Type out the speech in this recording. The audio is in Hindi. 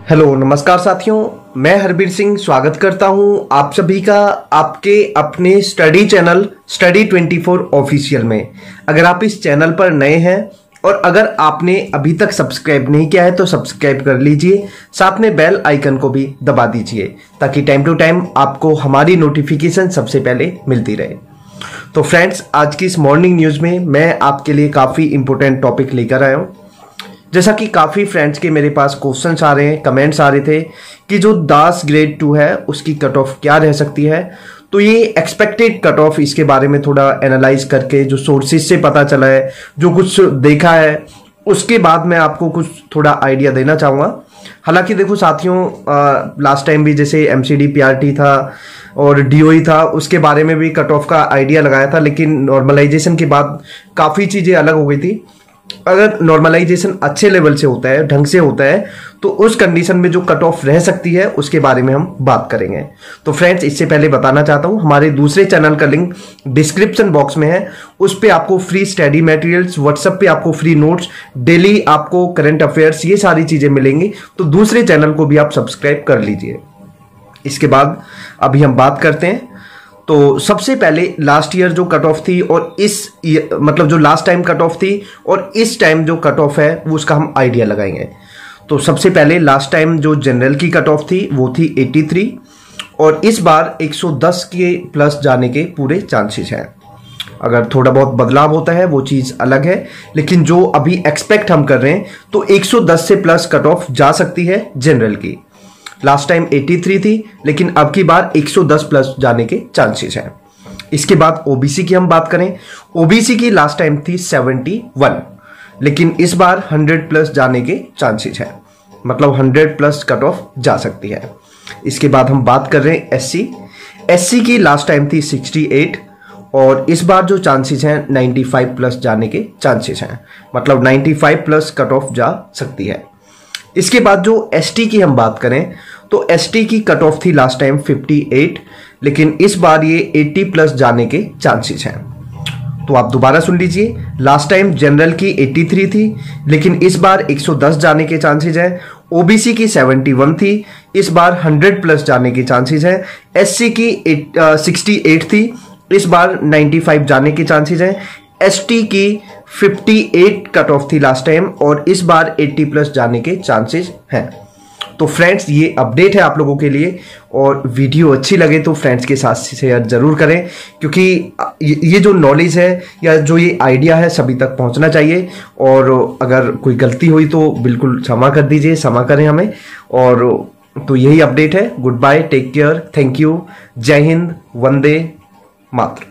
हेलो नमस्कार साथियों, मैं हरबीर सिंह स्वागत करता हूं आप सभी का आपके अपने स्टडी चैनल स्टडी 24 ऑफिशियल में। अगर आप इस चैनल पर नए हैं और अगर आपने अभी तक सब्सक्राइब नहीं किया है तो सब्सक्राइब कर लीजिए, साथ में बेल आइकन को भी दबा दीजिए ताकि टाइम टू टाइम आपको हमारी नोटिफिकेशन सबसे पहले मिलती रहे। तो फ्रेंड्स, आज की इस मॉर्निंग न्यूज में मैं आपके लिए काफी इंपॉर्टेंट टॉपिक लेकर आया हूं। जैसा कि काफ़ी फ्रेंड्स के मेरे पास क्वेश्चंस आ रहे हैं, कमेंट्स आ रहे थे कि जो दास ग्रेड 2 है उसकी कट ऑफ क्या रह सकती है। तो ये एक्सपेक्टेड कट ऑफ, इसके बारे में थोड़ा एनालाइज करके जो सोर्सेज से पता चला है, जो कुछ देखा है, उसके बाद मैं आपको कुछ थोड़ा आइडिया देना चाहूँगा। हालांकि देखो साथियों, लास्ट टाइम भी जैसे एमसीडी पीआरटी था और डीओई था, उसके बारे में भी कट ऑफ का आइडिया लगाया था, लेकिन नॉर्मलाइजेशन के बाद काफ़ी चीज़ें अलग हो गई थी। अगर नॉर्मलाइजेशन अच्छे लेवल से होता है, ढंग से होता है, तो उस कंडीशन में जो कट ऑफ रह सकती है उसके बारे में हम बात करेंगे। तो फ्रेंड्स, इससे पहले बताना चाहता हूं, हमारे दूसरे चैनल का लिंक डिस्क्रिप्शन बॉक्स में है। उस पे आपको फ्री स्टडी मटेरियल्स, व्हाट्सएप पे आपको फ्री नोट्स, डेली आपको करंट अफेयर्स, ये सारी चीजें मिलेंगी। तो दूसरे चैनल को भी आप सब्सक्राइब कर लीजिए। इसके बाद अभी हम बात करते हैं। तो सबसे पहले लास्ट ईयर जो कट ऑफ थी और मतलब जो लास्ट टाइम कट ऑफ थी और इस टाइम जो कट ऑफ है वो उसका हम आइडिया लगाएंगे। तो सबसे पहले लास्ट टाइम जो जनरल की कट ऑफ थी वो थी 83 और इस बार 110 के प्लस जाने के पूरे चांसेस हैं। अगर थोड़ा बहुत बदलाव होता है वो चीज़ अलग है, लेकिन जो अभी एक्सपेक्ट हम कर रहे हैं तो 110 से प्लस कट ऑफ जा सकती है जनरल की। लास्ट टाइम 83 थी, लेकिन अब की बार 110 प्लस जाने के चांसेस हैं। इसके बाद ओबीसी की हम बात करें, ओबीसी की लास्ट टाइम थी 71, लेकिन इस बार 100 प्लस जाने के चांसेस हैं, मतलब 100 प्लस कट ऑफ जा सकती है। इसके बाद हम बात कर रहे हैं एससी की लास्ट टाइम थी 68 और इस बार जो चांसेस हैं 95 प्लस जाने के चांसेस हैं, मतलब 95 प्लस कट ऑफ जा सकती है। इसके बाद जो एसटी की हम बात करें तो एसटी की कट ऑफ थी लास्ट टाइम 58, लेकिन इस बार ये 80 प्लस जाने के चांसेस हैं। तो आप दोबारा सुन लीजिए, लास्ट टाइम जनरल की 83 थी, लेकिन इस बार 110 जाने के चांसेस हैं। ओबीसी की 71 थी, इस बार 100 प्लस जाने के चांसेस हैं। एससी की 68 थी, इस बार 95 जाने के चांसेस हैं। एसटी की 58 कट ऑफ थी लास्ट टाइम और इस बार 80 प्लस जाने के चांसेस हैं। तो फ्रेंड्स, ये अपडेट है आप लोगों के लिए, और वीडियो अच्छी लगे तो फ्रेंड्स के साथ शेयर जरूर करें, क्योंकि ये जो नॉलेज है या जो ये आइडिया है सभी तक पहुंचना चाहिए। और अगर कोई गलती हुई तो बिल्कुल क्षमा कर दीजिए, क्षमा करें हमें। और तो यही अपडेट है। Good bye, take care, thank you, जय हिंद, वंदे मातरम।